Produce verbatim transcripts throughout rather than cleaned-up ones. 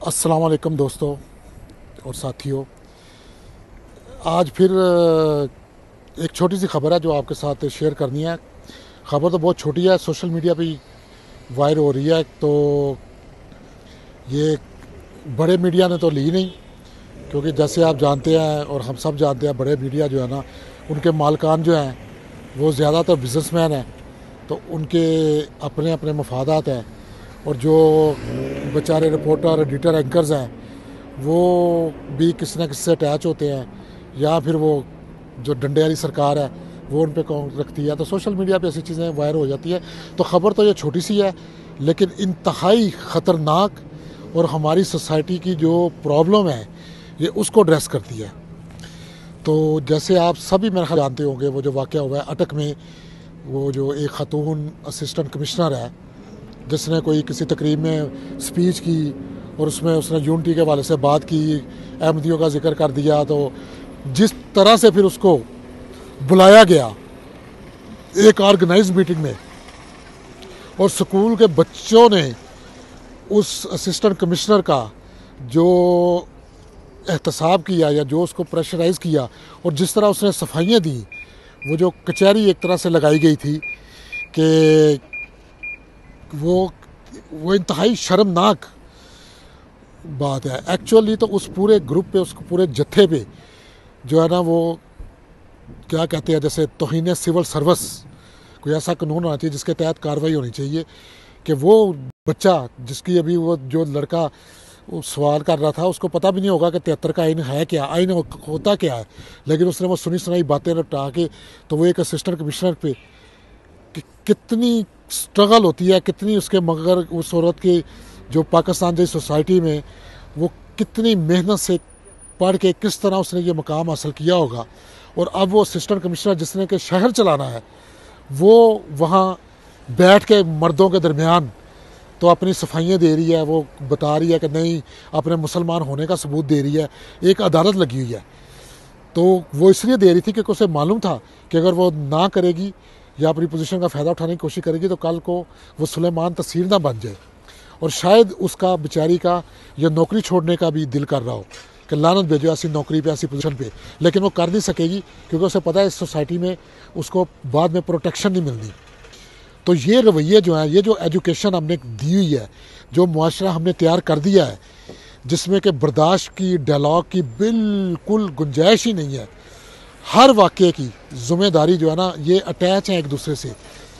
अस्सलाम वालेकुम दोस्तों और साथियों। आज फिर अ, एक छोटी सी खबर है जो आपके साथ शेयर करनी है। खबर तो बहुत छोटी है, सोशल मीडिया पे वायरल हो रही है। तो ये बड़े मीडिया ने तो ली नहीं, क्योंकि जैसे आप जानते हैं और हम सब जानते हैं, बड़े मीडिया जो है ना, उनके मालकान जो हैं वो ज़्यादातर बिजनेसमैन हैं। तो उनके अपने अपने मफादात हैं, और जो बेचारे रिपोर्टर, एडिटर, एंकर्स हैं वो भी किसी न किसी से अटैच होते हैं, या फिर वो जो डंडे वाली सरकार है वो उन पे कौन रखती है। तो सोशल मीडिया पे ऐसी चीज़ें वायरल हो जाती है। तो ख़बर तो ये छोटी सी है, लेकिन इंतहाई ख़तरनाक और हमारी सोसाइटी की जो प्रॉब्लम है ये उसको ड्रेस करती है। तो जैसे आप सभी मेरे ख्याल जानते होंगे, वो जो वाक़या हुआ है अटक में, वो जो एक ख़ातून असिस्टेंट कमिश्नर है जिसने कोई किसी तकरीब में स्पीच की और उसमें उसने यूनिटी के वाले से बात की, अहमदियों का जिक्र कर दिया। तो जिस तरह से फिर उसको बुलाया गया एक ऑर्गेनाइज मीटिंग में, और स्कूल के बच्चों ने उस असिस्टेंट कमिश्नर का जो एहतसाब किया या जो उसको प्रेशराइज किया, और जिस तरह उसने सफाइयाँ दी, वो जो कचहरी एक तरह से लगाई गई थी कि वो वो इंतहाई शर्मनाक बात है। एक्चुअली तो उस पूरे ग्रुप पे, उस पूरे जत्थे पे जो है ना, वो क्या कहते हैं, जैसे तौहीन सिविल सर्विस, कोई ऐसा कानून होना चाहिए जिसके तहत कार्रवाई होनी चाहिए कि वो बच्चा जिसकी अभी वो जो लड़का वो सवाल कर रहा था, उसको पता भी नहीं होगा कि तिहत्तर का आइन है क्या, आइन होता क्या है, लेकिन उसने वो सुनी सुनाई बातें लपटा के, तो वो एक असिस्टेंट कमिश्नर पे कि कितनी स्ट्रगल होती है, कितनी उसके मगर उस औरत की जो पाकिस्तान जैसी सोसाइटी में वो कितनी मेहनत से पढ़ के किस तरह उसने ये मकाम हासिल किया होगा। और अब वो असिस्टेंट कमिश्नर जिसने के शहर चलाना है, वो वहाँ बैठ के मर्दों के दरमियान तो अपनी सफाइयाँ दे रही है, वो बता रही है कि नहीं, अपने मुसलमान होने का सबूत दे रही है। एक अदालत लगी हुई है, तो वो इसलिए दे रही थी क्योंकि उसे मालूम था कि अगर वो ना करेगी या अपनी पोजीशन का फ़ायदा उठाने की कोशिश करेगी तो कल को वो सुलेमान तस्वीर ना बन जाए, और शायद उसका बेचारी का ये नौकरी छोड़ने का भी दिल कर रहा हो कि लानत भेजो ऐसी नौकरी पे, ऐसी पोजीशन पे, लेकिन वो कर नहीं सकेगी क्योंकि उसे पता है इस सोसाइटी में उसको बाद में प्रोटेक्शन नहीं मिलनी। तो ये रवैये जो हैं, ये जो एजुकेशन हमने दी हुई है, जो मुआशरा हमने तैयार कर दिया है, जिसमें कि बर्दाश्त की, डायलॉग की बिल्कुल गुंजाइश ही नहीं है। हर वाक़े की ज़िम्मेदारी जो है ना, ये अटैच है एक दूसरे से।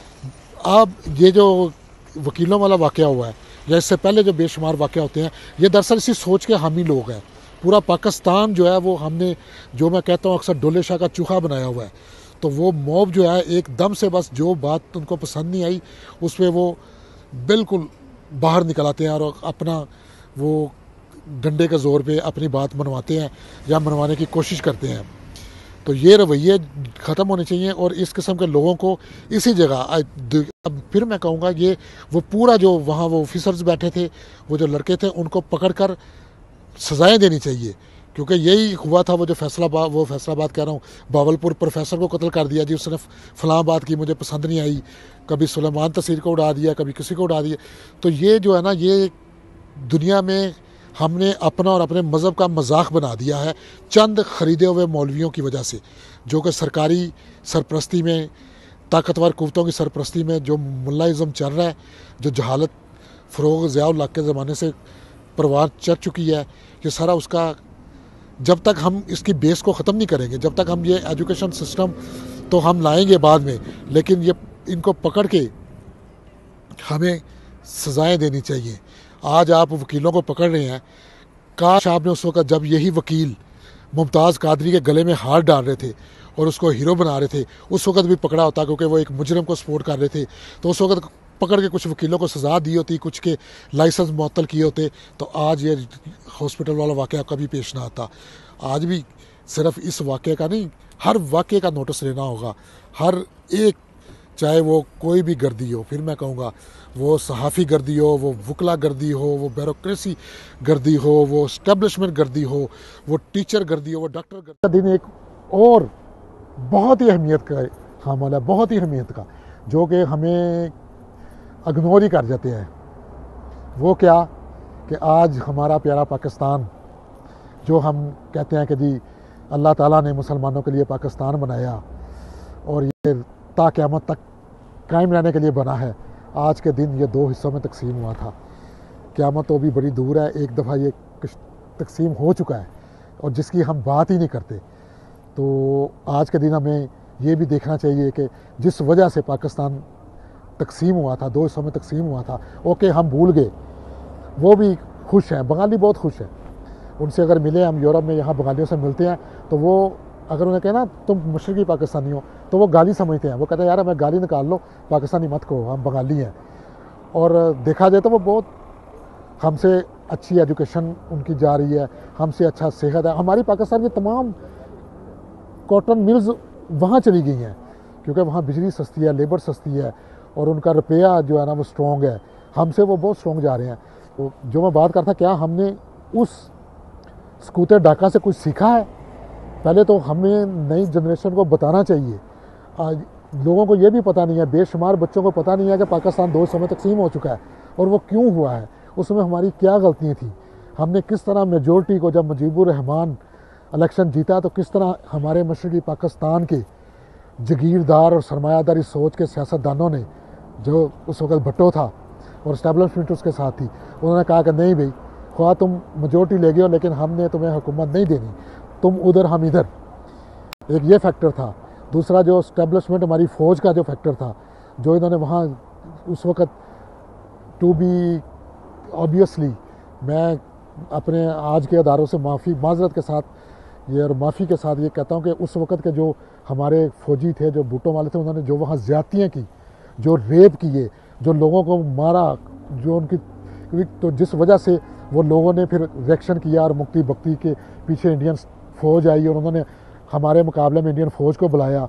अब ये जो वकीलों वाला वाक़या हुआ है, या इससे पहले जो बेशुमार वाक़या होते हैं, ये दरअसल इसी सोच के हामी लोग हैं। पूरा पाकिस्तान जो है वो हमने, जो मैं कहता हूँ अक्सर, डोले शाह का चूहा बनाया हुआ है। तो वो मॉब जो है एकदम से बस जो बात उनको पसंद नहीं आई उस पर वो बिल्कुल बाहर निकल आते हैं और अपना वो डंडे के ज़ोर पे अपनी बात मनवाते हैं या मनवाने की कोशिश करते हैं। तो ये रवैये ख़त्म होने चाहिए, और इस किस्म के लोगों को इसी जगह, अब फिर मैं कहूँगा, ये वो पूरा जो वहाँ वो ऑफिसर्स बैठे थे, वो जो लड़के थे, उनको पकड़ कर सज़ाएँ देनी चाहिए। क्योंकि यही हुआ था, वो जो फैसलाबाद, वो फैसलाबाद कह रहा हूँ, बावलपुर प्रोफेसर को कत्ल कर दिया जी, उसने फलां बात की, मुझे पसंद नहीं आई, कभी सुलेमान तस्वीर को उड़ा दिया, कभी किसी को उड़ा दिया। तो ये जो है ना, ये दुनिया में हमने अपना और अपने मज़हब का मजाक बना दिया है चंद ख़रीदे हुए मौलवियों की वजह से, जो कि सरकारी सरपरस्ती में, ताकतवर कुव्वतों की सरपरस्ती में जो मुल्लाइज़म चल रहा है, जो जहालत फ़रोग़ ज़िया-उल हक़ के ज़माने से परवान चढ़ चुकी है, ये सारा उसका, जब तक हम इसकी बेस को ख़त्म नहीं करेंगे, जब तक हम ये एजुकेशन सिस्टम तो हम लाएंगे बाद में, लेकिन ये इनको पकड़ के हमें सज़ाएँ देनी चाहिए। आज आप वकीलों को पकड़ रहे हैं, काश आपने उस वक्त, जब यही वकील मुमताज़ कादरी के गले में हाथ डाल रहे थे और उसको हीरो बना रहे थे, उस वक्त भी पकड़ा होता, क्योंकि वो एक मुजरिम को सपोर्ट कर रहे थे। तो उस वक्त पकड़ के कुछ वकीलों को सज़ा दी होती, कुछ के लाइसेंस मुअत्तल किए होते, तो आज ये हॉस्पिटल वाला वाक़या कभी पेश ना आता। आज भी सिर्फ इस वाक़े का नहीं, हर वाक़े का नोटिस लेना होगा, हर एक, चाहे वो कोई भी गर्दी हो, फिर मैं कहूँगा वो सहाफ़ी गर्दी हो, वो वकला गर्दी हो, वो ब्यूरोक्रेसी गर्दी हो, वो इस्टेब्लिशमेंट गर्दी हो, वो टीचर गर्दी हो, वो डॉक्टर गर्दी। दिन एक और बहुत ही अहमियत का हामिल है, बहुत ही अहमियत का, जो कि हमें इग्नोर ही कर जाते हैं। वो क्या कि आज हमारा प्यारा पाकिस्तान, जो हम कहते हैं कि जी अल्लाह ताला ने मुसलमानों के लिए पाकिस्तान बनाया और ये ता क़यामत तक कायम रहने के लिए बना है, आज के दिन ये दो हिस्सों में तकसीम हुआ था। क़यामत तो अभी बड़ी दूर है, एक दफ़ा ये तकसीम हो चुका है और जिसकी हम बात ही नहीं करते। तो आज के दिन हमें ये भी देखना चाहिए कि जिस वजह से पाकिस्तान तकसीम हुआ था, दो हिस्सों में तकसीम हुआ था, ओके हम भूल गए, वो भी खुश हैं, बंगाली बहुत खुश हैं। उनसे अगर मिले, हम यूरोप में यहाँ बंगालियों से मिलते हैं तो वो अगर उन्हें कहे ना तुम मशरक़ी पाकिस्तानी हो तो वो गाली समझते हैं। वो कहते हैं यार हमें गाली निकाल लो, पाकिस्तानी मत कहो, हम बंगाली हैं। और देखा जाए तो वो बहुत हमसे अच्छी एजुकेशन उनकी जा रही है, हमसे अच्छा सेहत है। हमारी पाकिस्तान की तमाम कॉटन मिल्स वहाँ चली गई हैं क्योंकि वहाँ बिजली सस्ती है, लेबर सस्ती है और उनका रुपया जो है ना वो स्ट्रॉन्ग है। हमसे वो बहुत स्ट्रॉन्ग जा रहे हैं। तो जो मैं बात करता, क्या हमने उस स्कूटर डाका से कुछ सीखा है? पहले तो हमें नई जनरेशन को बताना चाहिए। आज लोगों को ये भी पता नहीं है, बेशुमार बच्चों को पता नहीं है कि पाकिस्तान दो हिस्सों में तकसीम हो चुका है और वो क्यों हुआ है, उसमें हमारी क्या गलतियाँ थी, हमने किस तरह मेजॉरिटी को, जब मुजीबुर रहमान इलेक्शन जीता तो किस तरह हमारे मशरक़ी पाकिस्तान के जगीरदार और सरमायादारी सोच के सियासतदानों ने, जो उस वक्त भट्टो था और इस्टेब्लिशमेंट उसके साथ थी, उन्होंने कहा कि नहीं भाई, ख्वाह तुम मेजॉरिटी ले गए हो लेकिन हमने तुम्हें हुकूमत नहीं देनी, तुम उधर हम इधर। एक ये फैक्टर था। दूसरा जो इस्टेब्लिशमेंट हमारी फ़ौज का जो फैक्टर था, जो इन्होंने वहाँ उस वक़्त, टू बी ऑब्वियसली मैं अपने आज के अदारों से माफ़ी माजरत के साथ ये और माफ़ी के साथ ये कहता हूँ कि उस वक़्त के जो हमारे फ़ौजी थे, जो भुट्टो वाले थे, उन्होंने जो वहाँ ज़्यादतियाँ की, जो रेप किए, जो लोगों को मारा, जो उनकी, तो जिस वजह से वो लोगों ने फिर रिएक्शन किया और मुक्ति बख्ती के पीछे इंडियन फ़ौज आई और उन्होंने हमारे मुकाबले में इंडियन फ़ौज को बुलाया,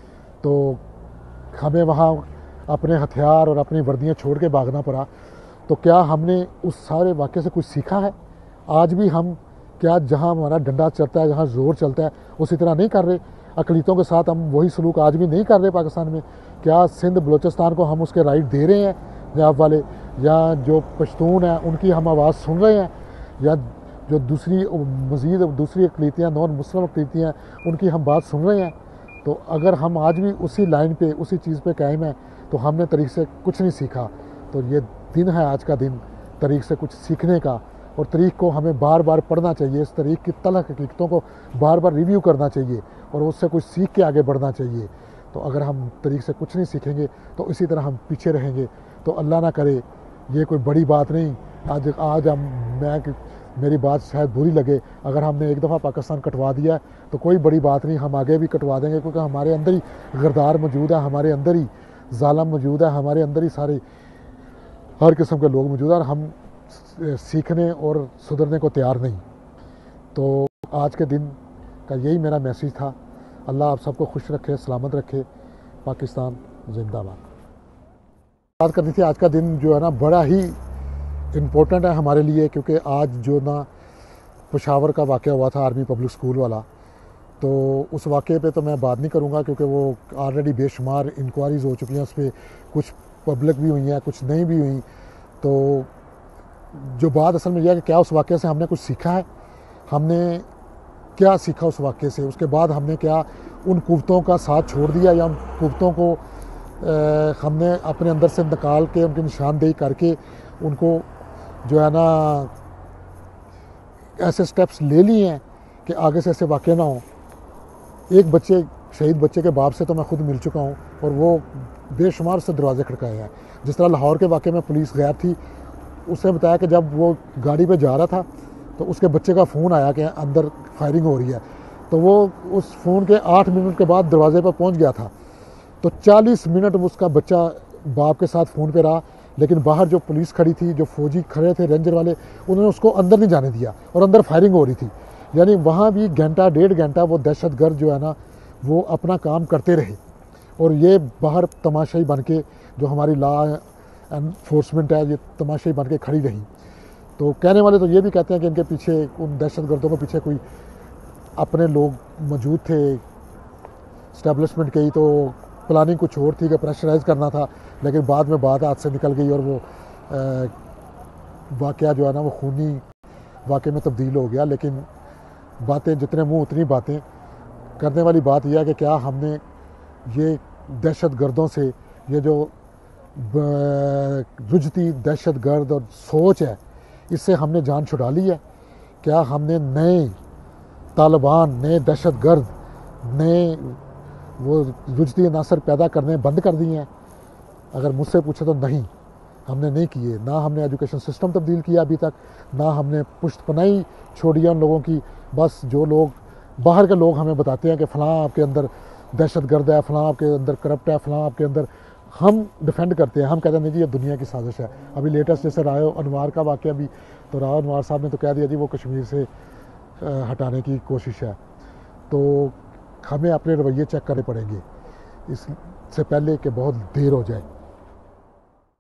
तो हमें वहाँ अपने हथियार और अपनी वर्दियाँ छोड़ के भागना पड़ा। तो क्या हमने उस सारे वाक़े से कुछ सीखा है? आज भी हम क्या जहाँ हमारा डंडा चलता है, जहाँ ज़ोर चलता है, उसी तरह नहीं कर रहे? अकलीतों के साथ हम वही सलूक आज भी नहीं कर रहे पाकिस्तान में? क्या सिंध बलोचिस्तान को हम उसके राइट दे रहे हैं पंजाब वाले, या जो पश्तून हैं उनकी हम आवाज़ सुन रहे हैं, या जो दूसरी मज़ीद दूसरी अकलीतियाँ, नॉन मुस्लिम अकलीतियाँ, उनकी हम बात सुन रहे हैं? तो अगर हम आज भी उसी लाइन पे, उसी चीज़ पे कायम है तो हमने तरीक़ से कुछ नहीं सीखा। तो ये दिन है आज का दिन तरीक़ से कुछ सीखने का, और तरीक़ को हमें बार बार पढ़ना चाहिए, इस तरीक़ की तलख़ हकीकतों को बार बार रिव्यू करना चाहिए और उससे कुछ सीख के आगे बढ़ना चाहिए। तो अगर हम तरीक़ से कुछ नहीं सीखेंगे तो इसी तरह हम पीछे रहेंगे। तो अल्लाह ना करे, ये कोई बड़ी बात नहीं। आज आज हम मैं मेरी बात शायद बुरी लगे, अगर हमने एक दफ़ा पाकिस्तान कटवा दिया तो कोई बड़ी बात नहीं, हम आगे भी कटवा देंगे, क्योंकि हमारे अंदर ही गरदार मौजूद है, हमारे अंदर ही जालिम मौजूद है, हमारे अंदर ही सारे हर किस्म के लोग मौजूद हैं और हम सीखने और सुधरने को तैयार नहीं। तो आज के दिन का यही मेरा मैसेज था। अल्लाह आप सबको खुश रखे, सलामत रखे। पाकिस्तान जिंदाबाद। बात करनी थी, आज का दिन जो है ना बड़ा ही इम्पोर्टेंट है हमारे लिए, क्योंकि आज जो ना पेशावर का वाक़या हुआ था, आर्मी पब्लिक स्कूल वाला, तो उस वाक़े पे तो मैं बात नहीं करूँगा क्योंकि वो ऑलरेडी बेशुमार इंक्वायरीज़ हो चुकी हैं उस पर, कुछ पब्लिक भी हुई हैं, कुछ नहीं भी हुई। तो जो बात असल में यह है कि क्या उस वाक़े से हमने कुछ सीखा है, हमने क्या सीखा उस वाक़े से, उसके बाद हमने क्या उन कुव्वतों का साथ छोड़ दिया, या उन कुव्वतों को आ, हमने अपने अंदर से निकाल के उनकी निशानदेही करके उनको जो है ना ऐसे स्टेप्स ले लिए हैं कि आगे से ऐसे वाक़े ना हो। एक बच्चे, शहीद बच्चे के बाप से तो मैं खुद मिल चुका हूँ और वो बेशुमार से दरवाजे खड़काए हैं। जिस तरह लाहौर के वाक़े में पुलिस गायब थी, उसने बताया कि जब वो गाड़ी पे जा रहा था तो उसके बच्चे का फ़ोन आया कि अंदर फायरिंग हो रही है, तो वो उस फ़ोन के आठ मिनट के बाद दरवाजे पर पहुंच गया था। तो चालीस मिनट उसका बच्चा बाप के साथ फ़ोन पे रहा, लेकिन बाहर जो पुलिस खड़ी थी, जो फ़ौजी खड़े थे, रेंजर वाले, उन्होंने उसको अंदर नहीं जाने दिया और अंदर फायरिंग हो रही थी। यानी वहाँ भी घंटा डेढ़ घंटा वो दहशतगर्द जो है ना वो अपना काम करते रहे, और ये बाहर तमाशाई बन के, जो हमारी लॉ एनफोर्समेंट है, ये तमाशाई बन के खड़ी रही। तो कहने वाले तो ये भी कहते हैं कि इनके पीछे, उन दहशतगर्दों के पीछे कोई अपने लोग मौजूद थे इस्टेब्लिशमेंट के ही, तो प्लानिंग कुछ और थी कि प्रेशराइज़ करना था, लेकिन बाद में बात हाथ से निकल गई और वो वाक़या जो है ना वो खूनी वाक़े में तब्दील हो गया। लेकिन बातें जितने मुंह उतनी बातें। करने वाली बात यह है कि क्या हमने ये दहशत गर्दों से, ये जो रुजती दहशत गर्द और सोच है, इससे हमने जान छुड़ा ली है? क्या हमने नए तालिबान, नए दहशत गर्द, नए वो रुजती अनासर पैदा करने बंद कर दिए हैं? अगर मुझसे पूछे तो नहीं, हमने नहीं किए। ना हमने एजुकेशन सिस्टम तब्दील किया अभी तक, ना हमने पुश्तपनाही छोड़ी है उन लोगों की। बस जो लोग बाहर के लोग हमें बताते हैं कि फ़लाँ आपके अंदर दहशत गर्द है, फ़लाँ आपके अंदर करप्ट है, फ़लाँ आपके अंदर, हम डिफेंड करते हैं। हम कहते हैं नहीं जी ये दुनिया की साजिश है। अभी लेटेस्ट जैसे राव अनवार का वाक़या भी, तो राव अनवार साहब ने तो कह दिया जी वो कश्मीर से हटाने की कोशिश है। तो हमें अपने रवैये चेक करने पड़ेंगे इससे पहले कि बहुत देर हो जाए।